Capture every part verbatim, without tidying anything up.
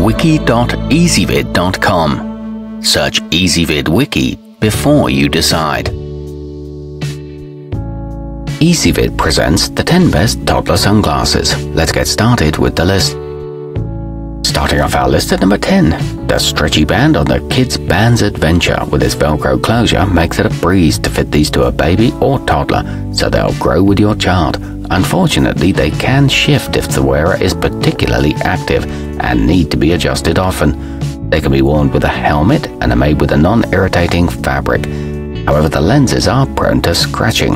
wiki dot ezvid dot com. Search Ezvid Wiki before you decide. Ezvid presents the ten best toddler sunglasses. Let's get started with the list. Starting off our list at number ten, the stretchy band on the kidz banz adventure with its velcro closure makes it a breeze to fit these to a baby or toddler so they'll grow with your child. Unfortunately, they can shift if the wearer is particularly active and need to be adjusted often. They can be worn with a helmet and are made with a non-irritating fabric. However, the lenses are prone to scratching.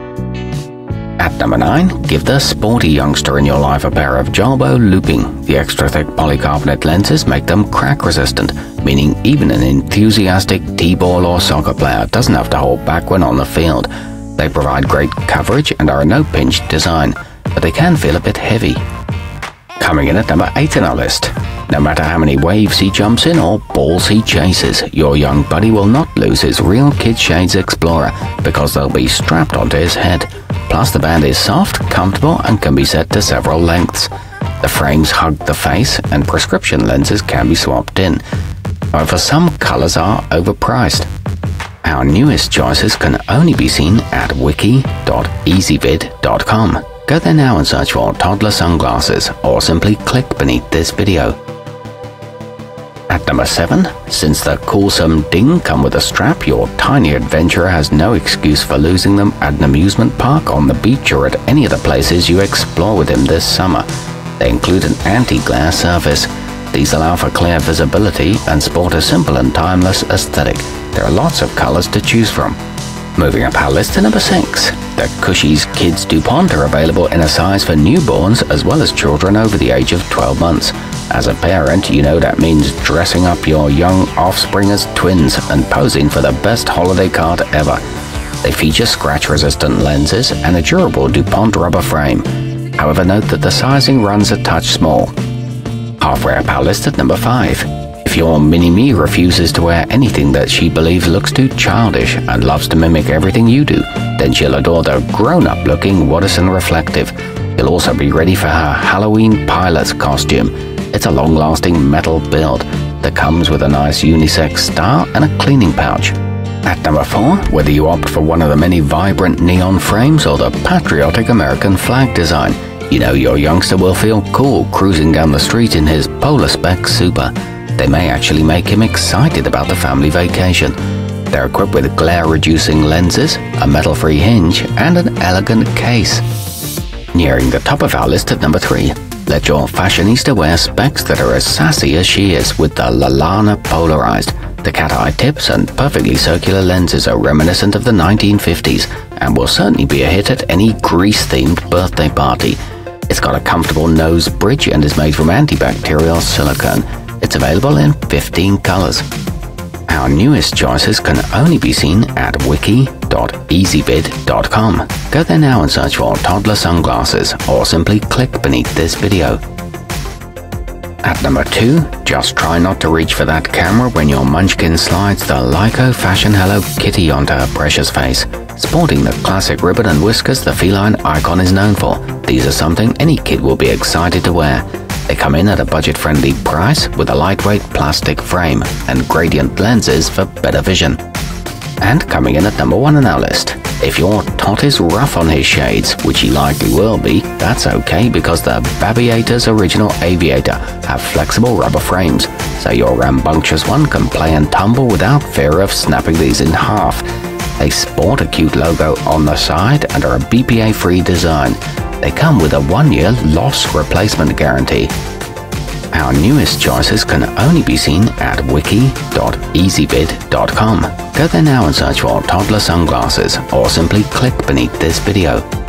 At number nine, give the sporty youngster in your life a pair of julbo looping. The extra thick polycarbonate lenses make them crack resistant, meaning even an enthusiastic t-ball or soccer player doesn't have to hold back when on the field. They provide great coverage and are a no-pinch design, but they can feel a bit heavy. Coming in at number eight in our list. No matter how many waves he jumps in or balls he chases, your young buddy will not lose his real Kid Shades Explorer because they'll be strapped onto his head. Plus, the band is soft, comfortable, and can be set to several lengths. The frames hug the face, and prescription lenses can be swapped in. However, some colors are overpriced. Our newest choices can only be seen at wiki dot ezvid dot com. Go there now and search for toddler sunglasses, or simply click beneath this video. At number seven, since the coolsome ding come with a strap, your tiny adventurer has no excuse for losing them at an amusement park, on the beach, or at any of the places you explore with him this summer. They include an anti-glare surface. These allow for clear visibility and sport a simple and timeless aesthetic. There are lots of colors to choose from. Moving up our list to number six, the Kushies Kidz Dupont are available in a size for newborns as well as children over the age of twelve months. As a parent, you know that means dressing up your young offspring as twins and posing for the best holiday card ever. They feature scratch-resistant lenses and a durable DuPont rubber frame. However, note that the sizing runs a touch small. Halfway up our list at number five. If your mini-me refuses to wear anything that she believes looks too childish and loves to mimic everything you do, then she'll adore the grown-up looking wodison reflective. You'll also be ready for her Halloween pilot's costume. It's a long-lasting metal build that comes with a nice unisex star and a cleaning pouch. At number four, whether you opt for one of the many vibrant neon frames or the patriotic American flag design, you know your youngster will feel cool cruising down the street in his polarspex Super. They may actually make him excited about the family vacation. They're equipped with glare-reducing lenses, a metal-free hinge, and an elegant case. Nearing the top of our list at number three, let your fashionista wear specs that are as sassy as she is with the lalana polarized. The cat-eye tips and perfectly circular lenses are reminiscent of the nineteen fifties and will certainly be a hit at any grease-themed birthday party. It's got a comfortable nose bridge and is made from antibacterial silicone. It's available in fifteen colors. Our newest choices can only be seen at wiki dot ezvid dot com. Go there now and search for toddler sunglasses, or simply click beneath this video. At number two, just try not to reach for that camera when your munchkin slides the Leico Fashion Hello Kitty onto her precious face. Sporting the classic ribbon and whiskers the feline icon is known for, these are something any kid will be excited to wear. They come in at a budget-friendly price with a lightweight plastic frame and gradient lenses for better vision. And coming in at number one on our list, if your tot is rough on his shades, which he likely will be, that's okay because the Babiators original Aviator have flexible rubber frames, so your rambunctious one can play and tumble without fear of snapping these in half. They sport a cute logo on the side and are a B P A-free design. They come with a one-year loss replacement guarantee. Our newest choices can only be seen at wiki dot ezvid dot com. Go there now and search for toddler sunglasses, or simply click beneath this video.